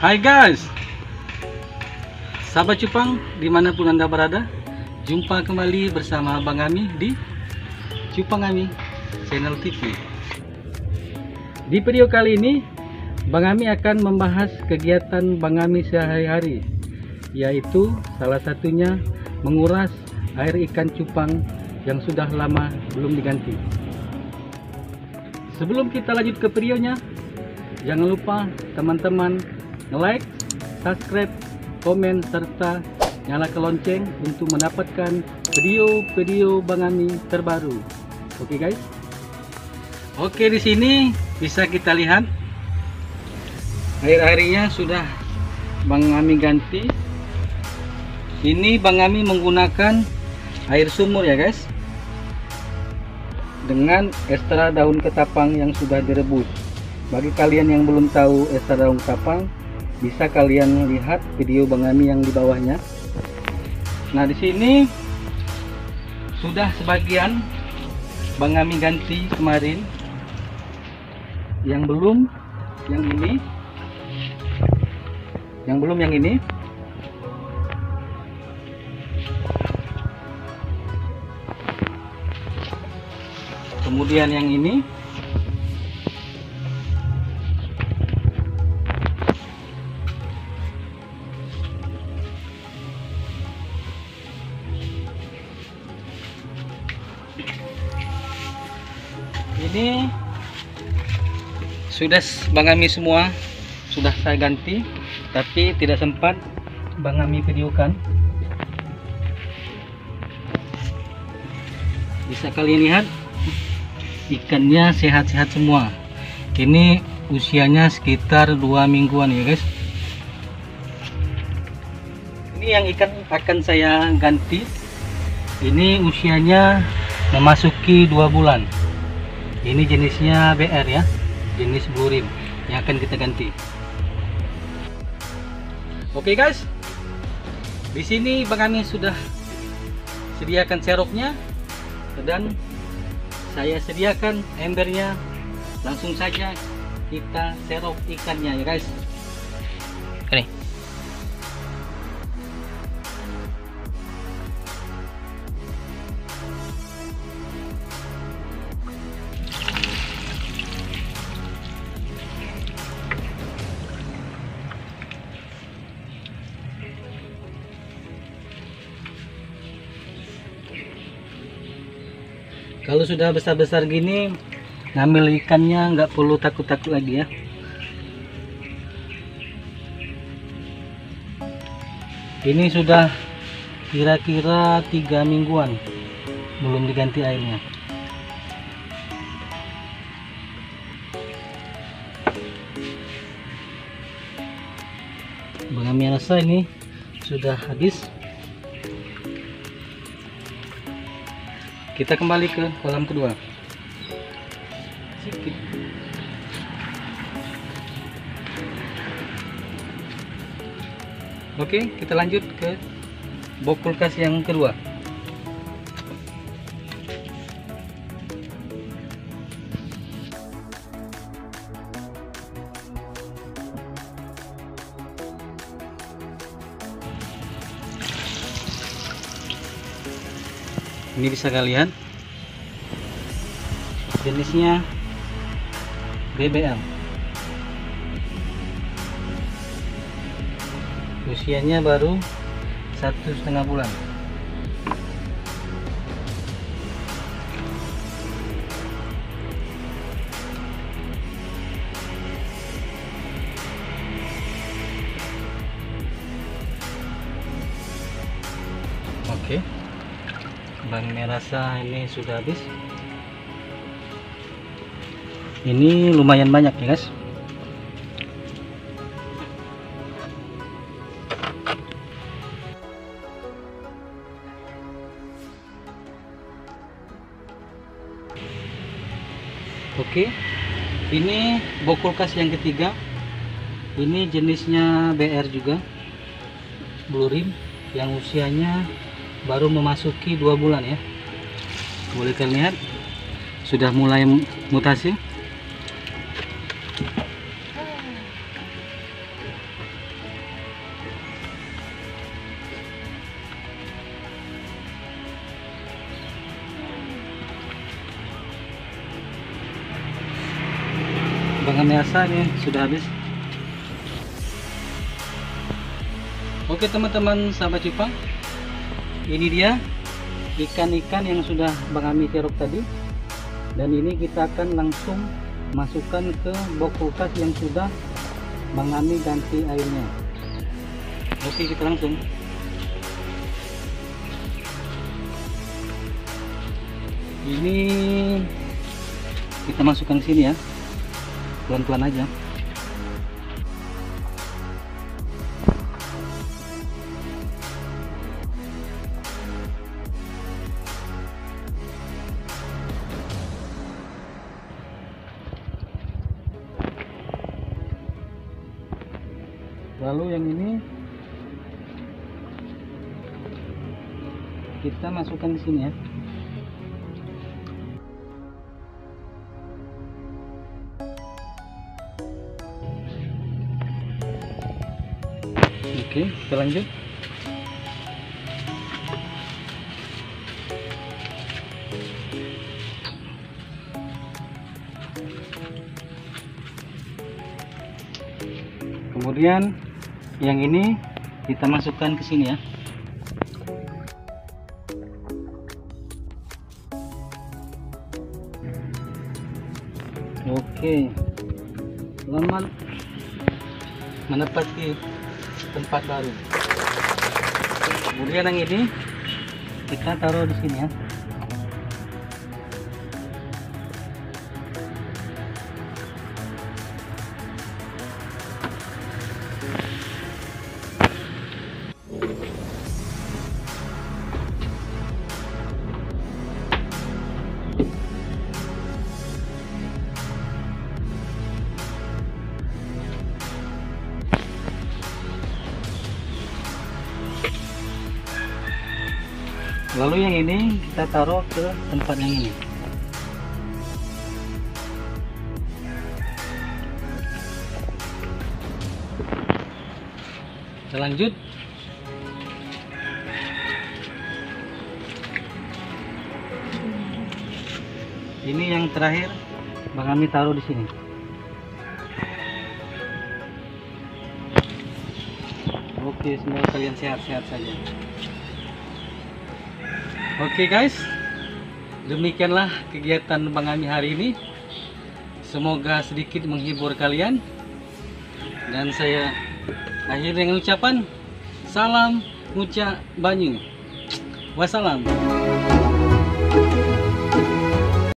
Hai guys, sahabat cupang dimanapun anda berada, jumpa kembali bersama Bang Ami di Cupang Ami Channel TV. Di video kali ini Bang Ami akan membahas kegiatan Bang Ami sehari-hari, yaitu salah satunya menguras air ikan cupang yang sudah lama belum diganti. Sebelum kita lanjut ke videonya, jangan lupa teman-teman like, subscribe, komen, serta nyalakan lonceng untuk mendapatkan video-video Bang Ami terbaru. Oke guys. Oke, di sini bisa kita lihat air-airnya sudah Bang Ami ganti. Ini Bang Ami menggunakan air sumur ya guys, dengan ekstra daun ketapang yang sudah direbus. Bagi kalian yang belum tahu ekstra daun ketapang, bisa kalian lihat video Bang Ami yang di bawahnya. Nah, di sini sudah sebagian Bang Ami ganti kemarin. Yang belum yang ini. Yang belum yang ini. Kemudian yang ini. Ini sudah Bang Ami semua sudah saya ganti, tapi tidak sempat Bang Ami videokan. Bisa kalian lihat ikannya sehat-sehat semua. Ini usianya sekitar 2 mingguan ya guys. Ini yang ikan akan saya ganti. Ini usianya memasuki 2 bulan. Ini jenisnya BR ya, jenis blue rim yang akan kita ganti. Oke guys, di sini Bang Ami sudah sediakan seroknya dan saya sediakan embernya. Langsung saja kita serok ikannya ya guys. Oke. Kalau sudah besar-besar gini, ngambil ikannya nggak perlu takut-takut lagi ya. Ini sudah kira-kira 3 mingguan belum diganti airnya. Bang Ami rasa ini sudah habis. Kita kembali ke kolam kedua. Sedikit. Oke, kita lanjut ke box kulkas yang kedua. Ini bisa kalian, jenisnya BBL, usianya baru 1,5 bulan. Oke. Bang Ami rasa ini sudah habis. Ini lumayan banyak ya guys. Oke, ini box kulkas yang ketiga. Ini jenisnya BR juga, blue rim, yang usianya baru memasuki 2 bulan ya. Boleh kalian lihat sudah mulai mutasi. Bang Ami asanya sudah habis. Oke teman-teman sahabat cupang, ini dia ikan-ikan yang sudah Bang Ami kerok tadi, dan ini kita akan langsung masukkan ke box kulkas yang sudah Bang Ami ganti airnya. Oke, kita langsung. Ini kita masukkan ke sini ya, pelan-pelan aja. Lalu yang ini kita masukkan di sini ya. Oke, kita lanjut. Kemudian yang ini kita masukkan ke sini ya. Oke, selamat menepati tempat baru. Kemudian yang ini kita taruh di sini ya. Lalu yang ini kita taruh ke tempat yang ini. Kita lanjut. Ini yang terakhir Bang Ami taruh di sini. Oke, semoga kalian sehat-sehat saja. Oke guys, demikianlah kegiatan Bang Ami hari ini. Semoga sedikit menghibur kalian. Dan saya akhir dengan ucapan salam Ngucak Banyu. Wassalam.